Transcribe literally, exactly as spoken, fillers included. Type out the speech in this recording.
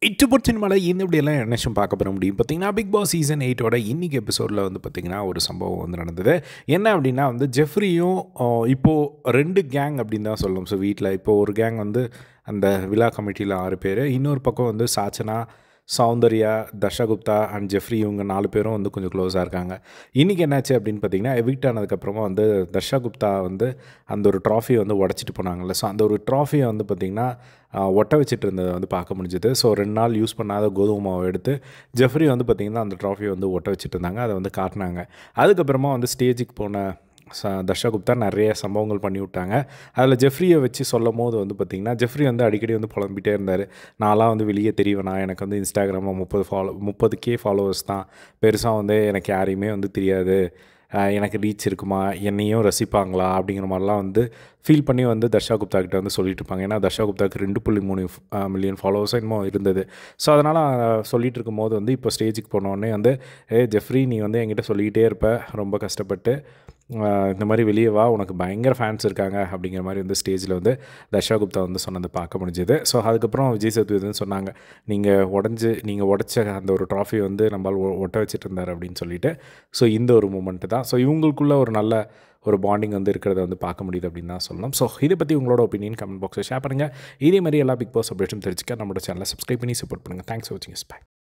எட்டு பர்சன்ட் மேலே இந்த இப்படியெல்லாம் என்ன விஷயம் பார்க்க போகிற முடியும் பார்த்தீங்கன்னா பிக் பாஸ் சீசன் எயிட்டோட இன்றைக்கி எபிசோடில் வந்து பார்த்திங்கன்னா ஒரு சம்பவம் வந்து நடந்தது. என்ன அப்படின்னா வந்து ஜெஃப்ரியும் இப்போது ரெண்டு கேங் அப்படின்னு தான் சொல்லணும். ஸோ வீட்டில் இப்போது ஒரு கேங் வந்து அந்த விழா கமிட்டியில் ஆறு பேர், இன்னொரு பக்கம் வந்து சாச்சனா, சௌந்தர்யா, தர்ஷா, குப்தா அண்ட் ஜெஃப்ரி இவங்க நாலு பேரும் வந்து கொஞ்சம் க்ளோஸாக இருக்காங்க. இன்றைக்கி என்னாச்சு அப்படின்னு பார்த்தீங்கன்னா, எவிக்ட் ஆனதுக்கப்புறமா வந்து தர்ஷா, குப்தா வந்து அந்த ஒரு ட்ராஃபியை வந்து உடச்சிட்டு போனாங்கல்ல. ஸோ அந்த ஒரு ட்ராஃபியை வந்து பார்த்திங்கன்னா ஒட்ட வச்சுட்டு இருந்ததை வந்து பார்க்க முடிஞ்சுது. ஸோ ரெண்டு நாள் யூஸ் பண்ணாத கோதுமை மாவை எடுத்து ஜெஃப்ரி வந்து பார்த்திங்கன்னா அந்த ட்ராஃபியை வந்து ஒட்ட வச்சுட்டு இருந்தாங்க. அதை வந்து காட்டினாங்க. அதுக்கப்புறமா வந்து ஸ்டேஜுக்கு போன ச தர்ஷா, குப்தா நிறைய சம்பவங்கள் பண்ணி விட்டாங்க. அதில் ஜெஃப்ரியை வச்சு சொல்லும் போது வந்து பார்த்திங்கன்னா, ஜெஃப்ரி வந்து அடிக்கடி வந்து புலம்பிகிட்டே இருந்தார். நான்லாம் வந்து வெளியே தெரியவேனா, எனக்கு வந்து இன்ஸ்டாகிராமில் முப்பது ஃபாலோ முப்பது கே ஃபாலோவர்ஸ் தான், பெருசாக வந்து எனக்கு யாரையுமே வந்து தெரியாது, எனக்கு ரீச் இருக்குமா, என்னையும் ரசிப்பாங்களா அப்படிங்கிற மாதிரிலாம் வந்து ஃபீல் பண்ணி வந்து தர்ஷா, குப்தா கிட்ட வந்து சொல்லிட்டு இருப்பாங்க. ஏன்னா தர்ஷா, குப்தாவுக்கு ரெண்டு புள்ளி மூணு மில்லியன் ஃபாலோவர்ஸ் இன்னும் இருந்தது. ஸோ அதனால் சொல்லிகிட்டு இருக்கும்போது வந்து இப்போ ஸ்டேஜுக்கு போனோடனே வந்து ஏ ஜெஃப்ரி, நீ வந்து என்கிட்ட சொல்லிக்கிட்டே இருப்ப ரொம்ப கஷ்டப்பட்டு, இந்த மாதிரி வெளியே வா, உனக்கு பயங்கர ஃபேன்ஸ் இருக்காங்க அப்படிங்கிற மாதிரி வந்து ஸ்டேஜில் வந்து தர்ஷா, குப்தா வந்து சொன்னதை பார்க்க முடிஞ்சுது. ஸோ அதுக்கப்புறம் விஜய் சேதுபதி வந்து சொன்னாங்க, நீங்கள் உடஞ்சி நீங்கள் உடச்ச அந்த ஒரு ட்ராஃபி வந்து நம்மளால் ஒட்ட வச்சுட்டு இருந்தார் அப்படின்னு சொல்லிட்டு. ஸோ இந்த ஒரு மூமெண்ட்டு தான். ஸோ இவங்களுக்குள்ள ஒரு நல்ல ஒரு பாண்டிங் வந்து இருக்கிறத வந்து பார்க்க முடியுது அப்படின்னு தான் சொல்லணும். ஸோ இதை பற்றி உங்களோட ஒப்பீனியன் கமெண்ட் பாக்ஸில் ஷேர் பண்ணுங்கள். இதே மாதிரி எல்லா பிக் பாஸ் அப்டேட்டும் தெரிஞ்சுக்க நம்மளோட சேனலை சப்ஸ்கிரைப் பண்ணி சப்போர்ட் பண்ணுங்கள். தேங்க்ஸ் ஃபார் வாட்சிங். பை.